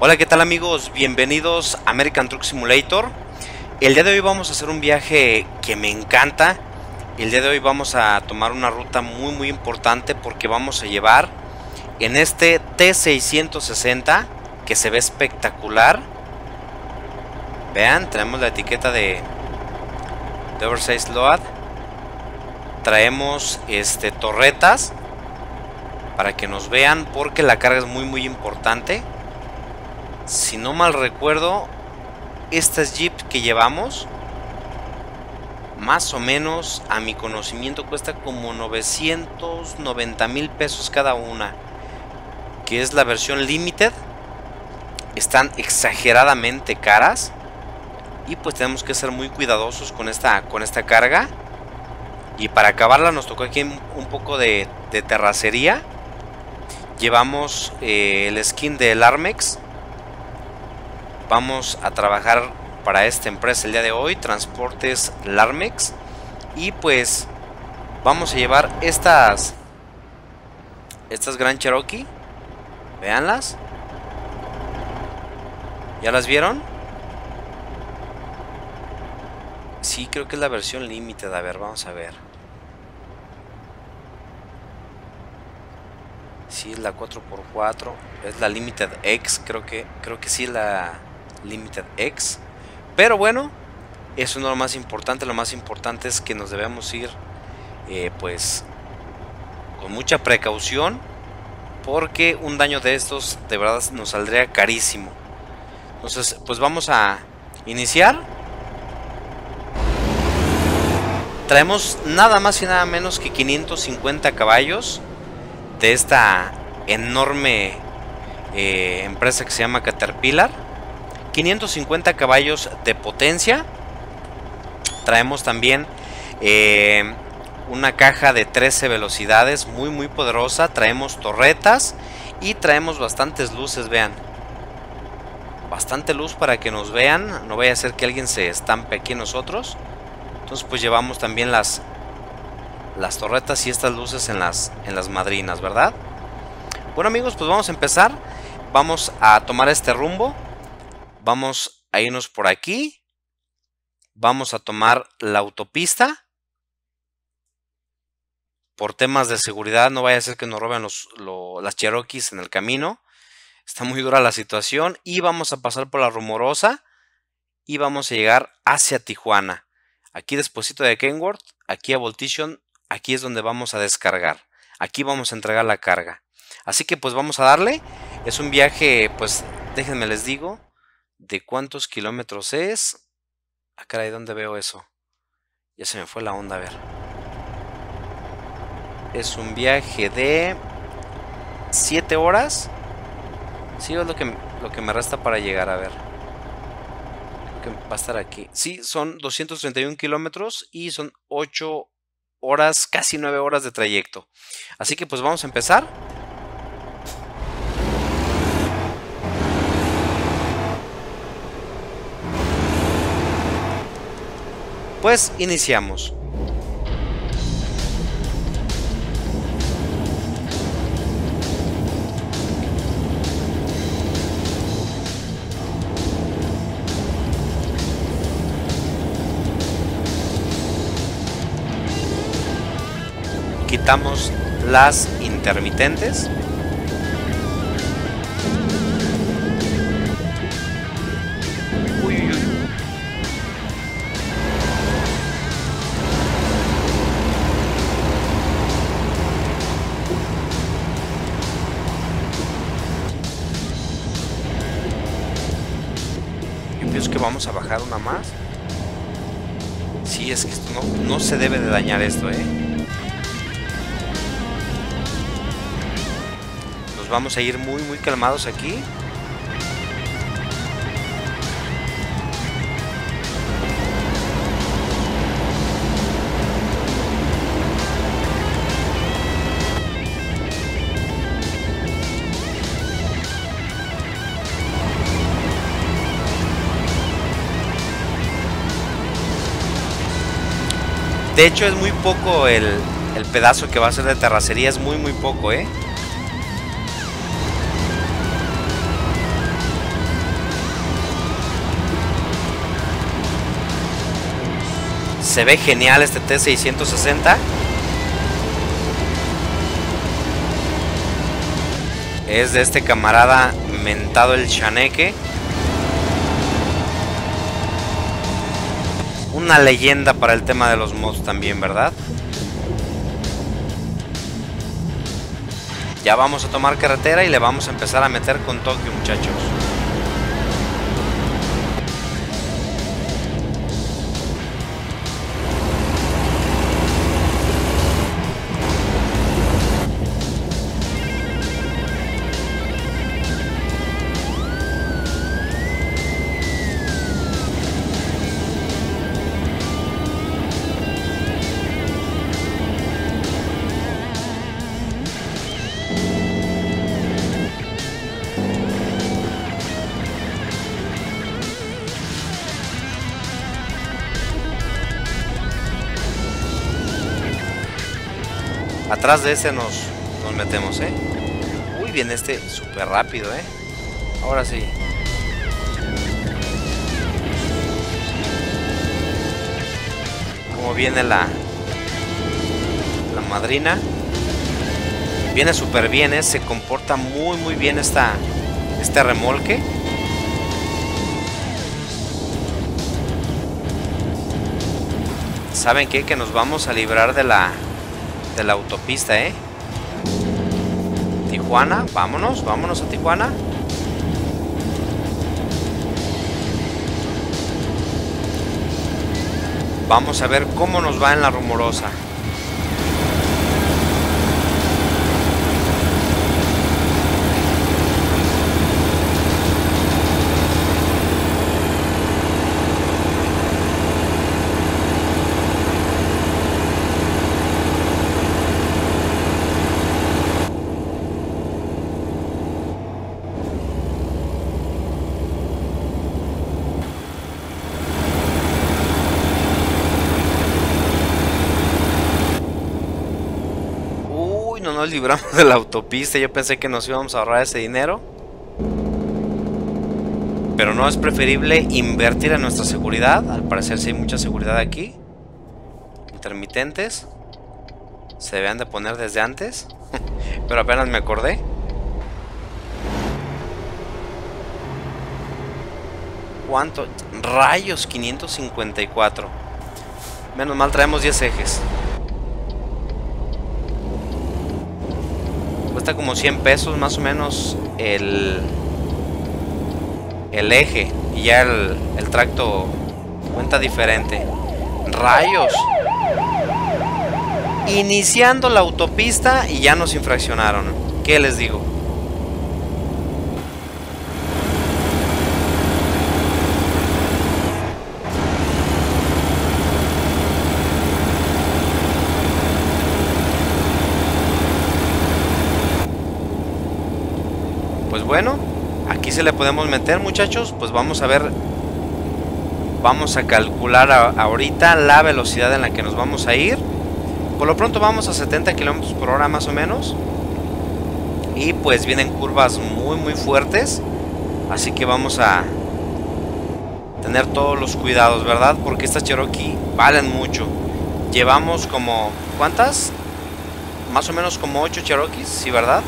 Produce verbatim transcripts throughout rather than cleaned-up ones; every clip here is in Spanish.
Hola, ¿qué tal amigos? Bienvenidos a American Truck Simulator. El día de hoy vamos a hacer un viaje que me encanta. El día de hoy vamos a tomar una ruta muy muy importante porque vamos a llevar en este T seiscientos sesenta que se ve espectacular. Vean, tenemos la etiqueta de, de Oversize Load. Traemos este, torretas para que nos vean porque la carga es muy muy importante. Si no mal recuerdo, estas Jeep que llevamos, más o menos a mi conocimiento cuesta como novecientos noventa mil pesos cada una, que es la versión Limited. Están exageradamente caras y pues tenemos que ser muy cuidadosos con esta, con esta carga. Y para acabarla nos tocó aquí un poco de, de terracería. Llevamos eh, el skin del Armex. Vamos a trabajar para esta empresa el día de hoy, Transportes Larmex. Y pues vamos a llevar estas Estas Grand Cherokee. Veanlas. ¿Ya las vieron? Sí, creo que es la versión Limited. A ver, vamos a ver. Sí, es la cuatro por cuatro. Es la Limited X. Creo que, creo que sí, la Limited X. Pero bueno, eso no es lo más importante. Lo más importante es que nos debemos ir eh, pues con mucha precaución, porque un daño de estos de verdad nos saldría carísimo. Entonces pues vamos a iniciar. Traemos nada más y nada menos que quinientos cincuenta caballos de esta enorme eh, empresa que se llama Caterpillar. quinientos cincuenta caballos de potencia. Traemos también eh, una caja de trece velocidades muy muy poderosa. Traemos torretas y traemos bastantes luces, vean. Bastante luz para que nos vean. No vaya a ser que alguien se estampe aquí en nosotros. Entonces pues llevamos también las las torretas y estas luces en las, en las madrinas, ¿verdad? Bueno amigos, pues vamos a empezar. Vamos a tomar este rumbo. Vamos a irnos por aquí. Vamos a tomar la autopista. Por temas de seguridad, no vaya a ser que nos roben los, lo, las Cherokees en el camino. Está muy dura la situación. Y vamos a pasar por la Rumorosa. Y vamos a llegar hacia Tijuana. Aquí despuesito de Kenworth, aquí a Voltition, aquí es donde vamos a descargar. Aquí vamos a entregar la carga. Así que pues vamos a darle. Es un viaje, pues déjenme les digo, de cuántos kilómetros es. Ah, caray, ¿dónde veo eso? Ya se me fue la onda, a ver. Es un viaje de siete horas. Sí, es lo que, lo que me resta para llegar, a ver. Que va a estar aquí. Sí, son doscientos treinta y un kilómetros y son ocho horas, casi nueve horas de trayecto. Así que pues vamos a empezar. Pues iniciamos. Quitamos las intermitentes. Uy, uy, uy. Yo pienso que vamos a bajar una más. Sí, es que esto no, no se debe de dañar esto, ¿eh? Vamos a ir muy muy calmados aquí. De hecho es muy poco el, el pedazo que va a ser de terracería, es muy muy poco, ¿eh? Se ve genial este T seiscientos sesenta. Es de este camarada mentado el Chaneque. Una leyenda para el tema de los mods también, ¿verdad? Ya vamos a tomar carretera y le vamos a empezar a meter con Tokio, muchachos. Atrás de ese nos, nos metemos, ¿eh? Uy, viene este súper rápido, ¿eh? Ahora sí. Como viene la, la madrina. Viene súper bien, ¿eh? Se comporta muy, muy bien esta, este remolque. ¿Saben qué? Que nos vamos a librar de la... de la autopista, ¿eh? Tijuana, vámonos, vámonos a Tijuana. Vamos a ver cómo nos va en la Rumorosa. No nos libramos de la autopista. Yo pensé que nos íbamos a ahorrar ese dinero, pero no, es preferible invertir en nuestra seguridad. Al parecer sí hay mucha seguridad aquí. Intermitentes se debían de poner desde antes, pero apenas me acordé. ¿Cuánto? Rayos, quinientos cincuenta y cuatro. Menos mal traemos diez ejes. Cuesta como cien pesos más o menos el, el eje. Y ya el, el tracto cuenta diferente. ¡Rayos! Iniciando la autopista y ya nos infraccionaron. ¿Qué les digo? Pues bueno, aquí se le podemos meter, muchachos. Pues vamos a ver. Vamos a calcular a, ahorita la velocidad en la que nos vamos a ir. Por lo pronto vamos a setenta kilómetros por hora más o menos. Y pues vienen curvas muy muy fuertes. Así que vamos a tener todos los cuidados, ¿verdad? Porque estas Cherokee valen mucho. Llevamos como... ¿cuántas? Más o menos como ocho Cherokees, ¿sí, verdad?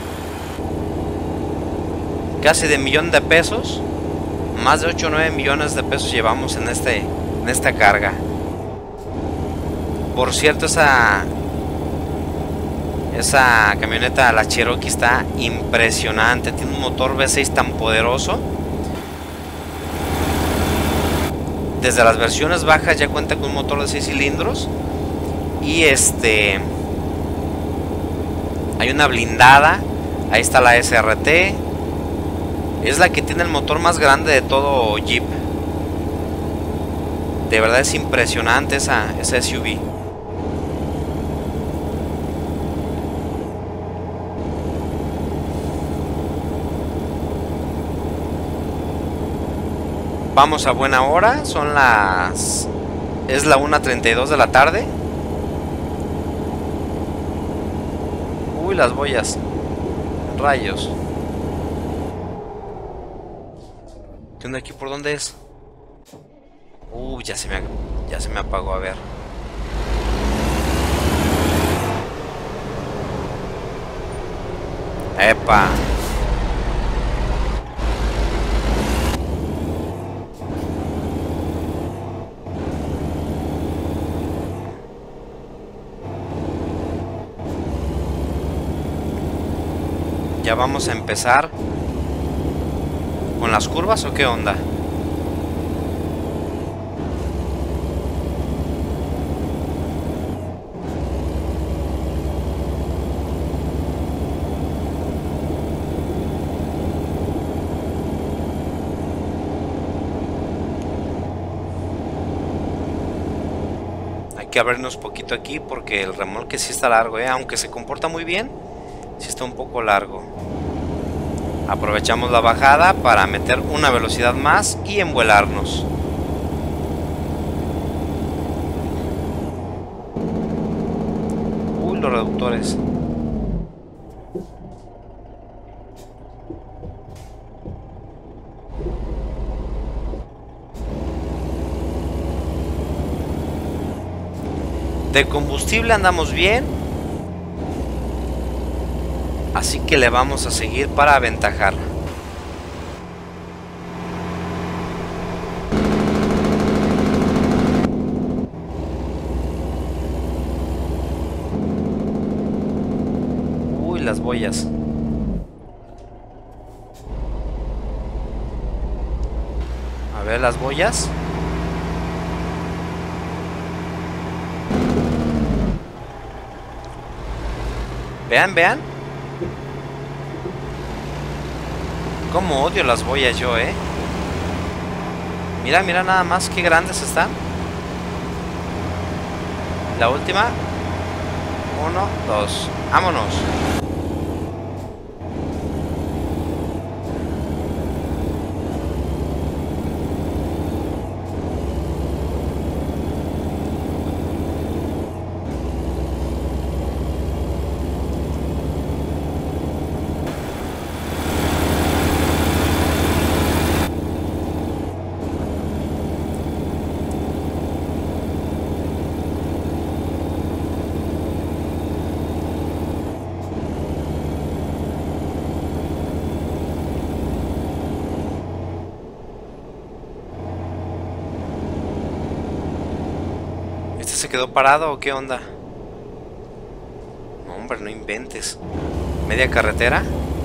Casi de millón de pesos. Más de ocho o nueve millones de pesos llevamos en, este, en esta carga. Por cierto, esa Esa camioneta, la Cherokee, está impresionante. Tiene un motor V seis tan poderoso. Desde las versiones bajas ya cuenta con un motor de seis cilindros. Y este... hay una blindada. Ahí está la S R T. Es la que tiene el motor más grande de todo Jeep. De verdad es impresionante esa, esa S U V. Vamos a buena hora. Son las... es la una treinta y dos de la tarde. Uy, las boyas. Rayos. ¿Qué onda aquí? ¿Por dónde es? Uh, ya se me, ya se me apagó, a ver. Epa. Ya vamos a empezar con las curvas, ¿o qué onda? Hay que abrirnos poquito aquí porque el remolque sí está largo, ¿eh? Aunque se comporta muy bien, sí está un poco largo. Aprovechamos la bajada para meter una velocidad más y envuelarnos. Uy, los reductores. De combustible andamos bien, así que le vamos a seguir para aventajar. Uy, las boyas. A ver las boyas. Vean, vean. Cómo odio las boyas yo, eh. Mira, mira nada más qué grandes están. La última. Uno, dos. Vámonos. ¿Se quedó parado o qué onda? No, hombre, no inventes. ¿Media carretera?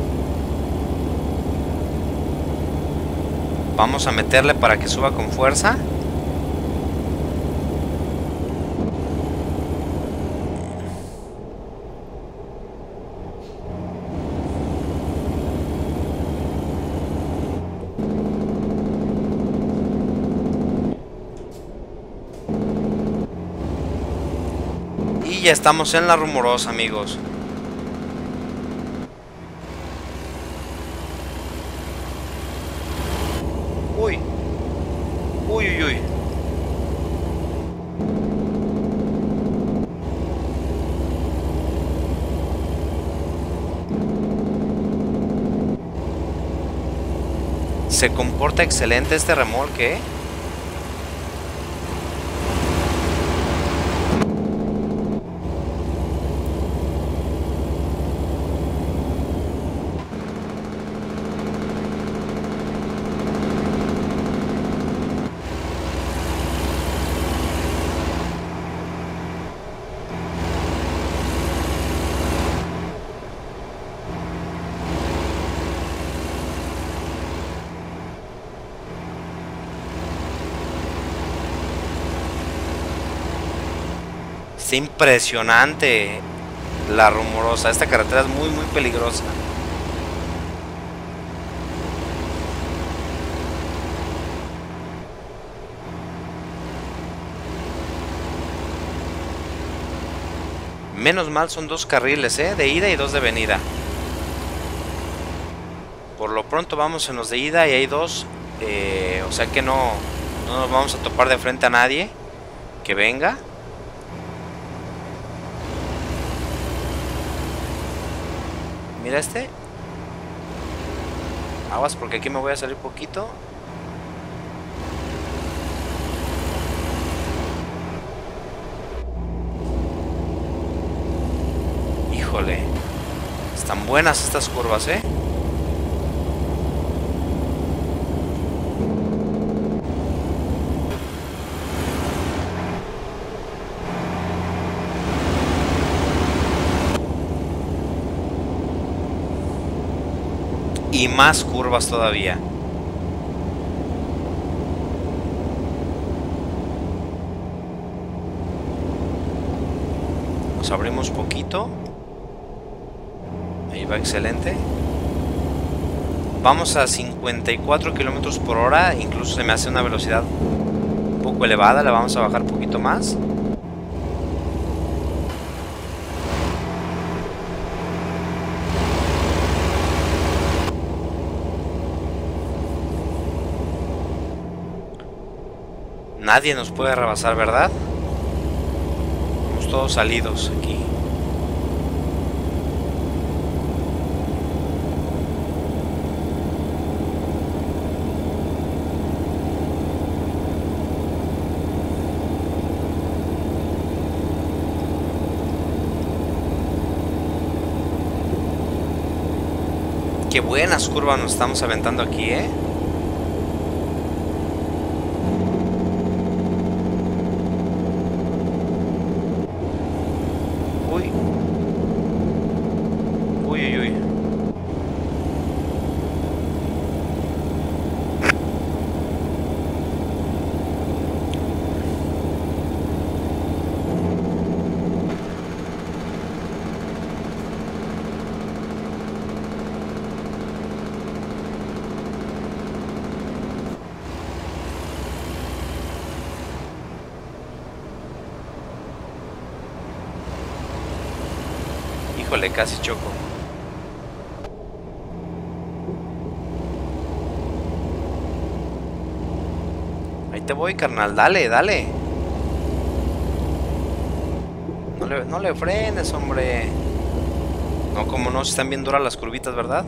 Vamos a meterle para que suba con fuerza. Y ya estamos en la Rumorosa, amigos. Uy. Uy, uy, uy. Se comporta excelente este remolque, ¿eh? Está impresionante la Rumorosa. Esta carretera es muy muy peligrosa. Menos mal son dos carriles, ¿eh? De ida y dos de venida. Por lo pronto vamos en los de ida y hay dos. Eh, o sea que no, no nos vamos a topar de frente a nadie que venga. Mira este. Aguas porque aquí me voy a salir poquito. Híjole. Están buenas estas curvas, ¿eh? Y más curvas todavía. Nos abrimos poquito. Ahí va, excelente. Vamos a cincuenta y cuatro kilómetros por hora. Incluso se me hace una velocidad un poco elevada. La vamos a bajar un poquito más. Nadie nos puede rebasar, ¿verdad? Estamos todos salidos aquí. Qué buenas curvas nos estamos aventando aquí, ¿eh? Uy. Uy, uy, uy. Híjole, casi choco. Ahí te voy, carnal. Dale, dale. No le, no le frenes, hombre. No, como no, si están bien duras las curvitas, ¿verdad?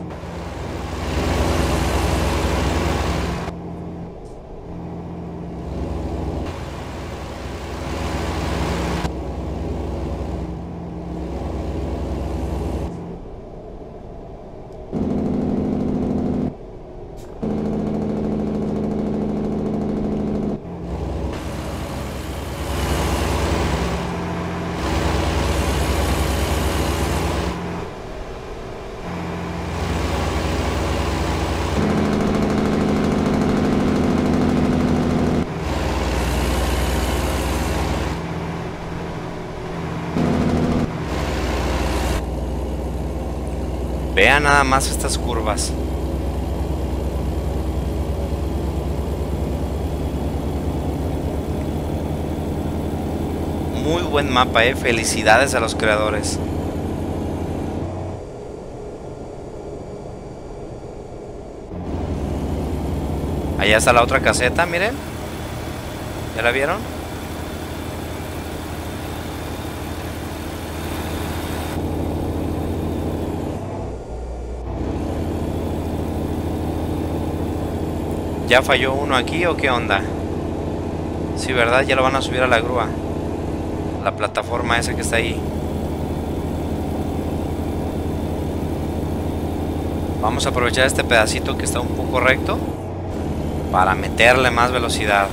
Vean nada más estas curvas. Muy buen mapa, eh. Felicidades a los creadores. Allá está la otra caseta, miren. ¿Ya la vieron? ¿Ya falló uno aquí o qué onda? Sí, ¿verdad? Ya lo van a subir a la grúa. La plataforma esa que está ahí. Vamos a aprovechar este pedacito que está un poco recto para meterle más velocidad.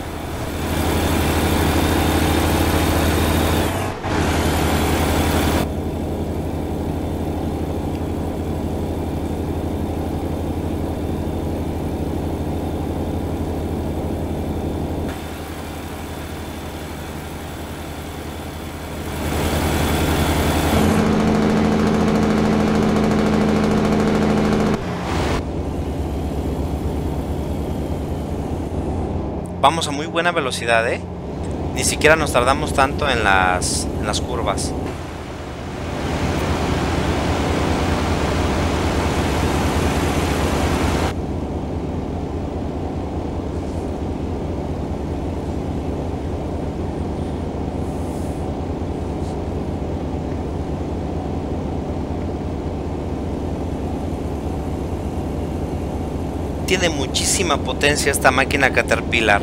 Vamos a muy buena velocidad, ¿eh? Ni siquiera nos tardamos tanto en las, en las curvas. Tiene muchísima potencia esta máquina Caterpillar.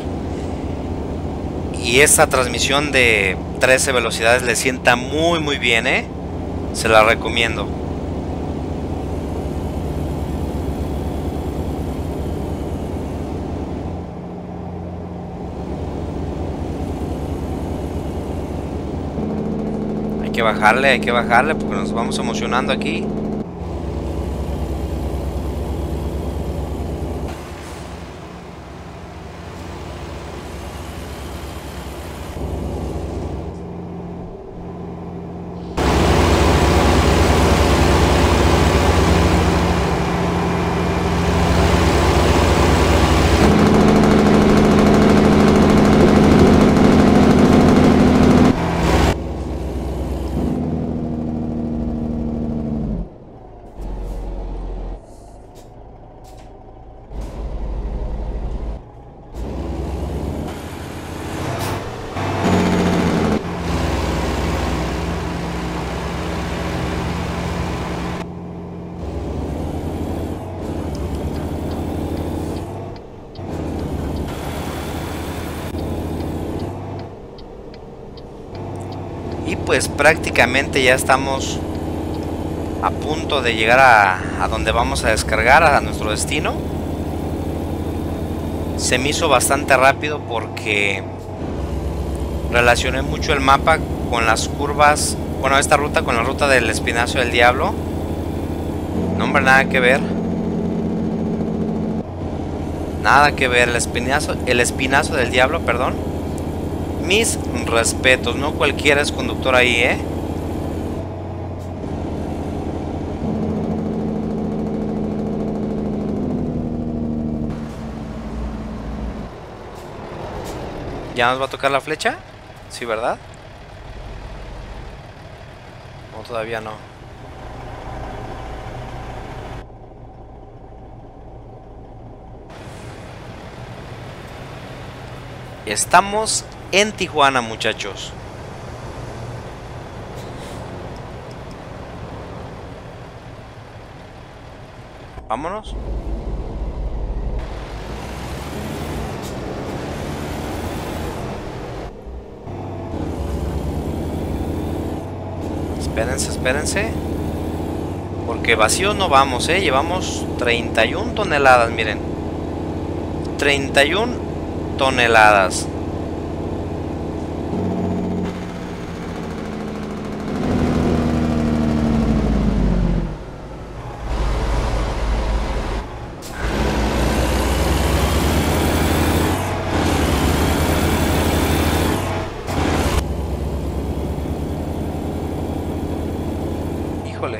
Y esta transmisión de trece velocidades le sienta muy muy bien, ¿eh? Se la recomiendo. Hay que bajarle, hay que bajarle porque nos vamos emocionando aquí. Y pues prácticamente ya estamos a punto de llegar a, a donde vamos a descargar, a nuestro destino. Se me hizo bastante rápido porque relacioné mucho el mapa con las curvas, bueno, esta ruta con la ruta del Espinazo del Diablo. No, hombre, nada que ver. Nada que ver, el espinazo, el Espinazo del Diablo, perdón. Mis respetos, no cualquiera es conductor ahí, ¿eh? ¿Ya nos va a tocar la flecha? Sí, ¿verdad? O todavía no. Estamos en Tijuana, muchachos. Vámonos. Espérense, espérense. Porque vacío no vamos, eh. Llevamos treinta y una toneladas, miren. treinta y una toneladas. Híjole.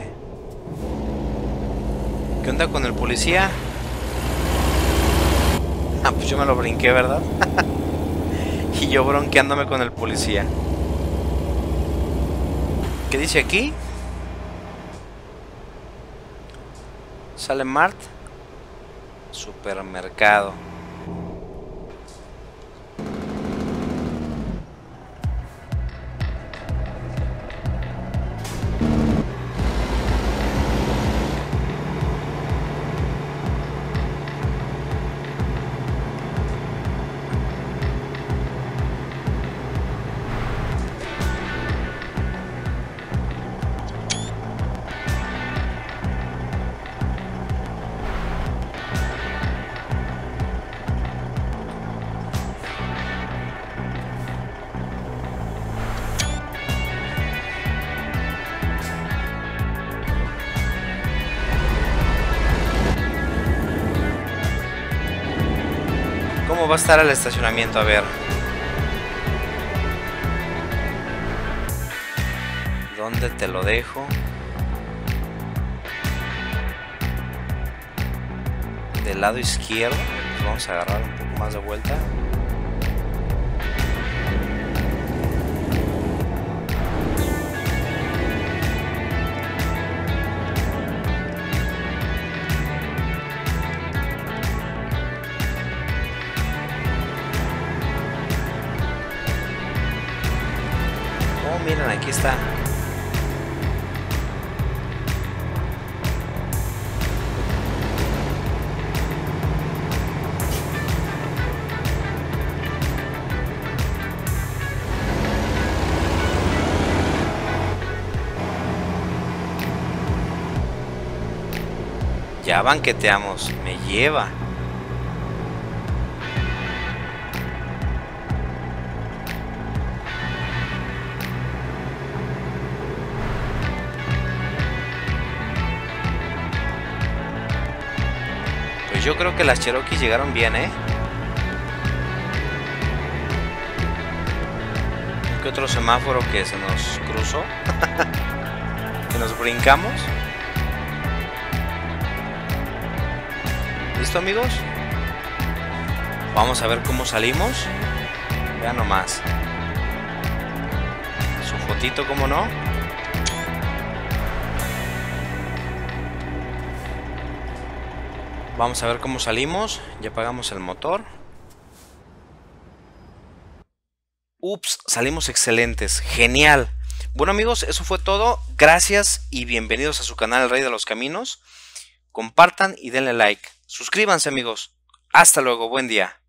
¿Qué onda con el policía? Ah, pues yo me lo brinqué, ¿verdad? Y yo bronqueándome con el policía. ¿Qué dice aquí? Sale Mart. Supermercado. ¿Cómo va a estar el estacionamiento? A ver. ¿Dónde te lo dejo? Del lado izquierdo. Pues vamos a agarrar un poco más de vuelta. Miren, aquí está. Ya banqueteamos. Me lleva. Pues yo creo que las Cherokees llegaron bien, ¿eh? ¿Qué otro semáforo que se nos cruzó? Que nos brincamos. ¿Listo, amigos? Vamos a ver cómo salimos. Vean nomás. Su fotito, ¿cómo no? Vamos a ver cómo salimos. Ya apagamos el motor. Ups, salimos excelentes. Genial. Bueno, amigos, eso fue todo. Gracias y bienvenidos a su canal El Rey de los Caminos. Compartan y denle like. Suscríbanse, amigos. Hasta luego. Buen día.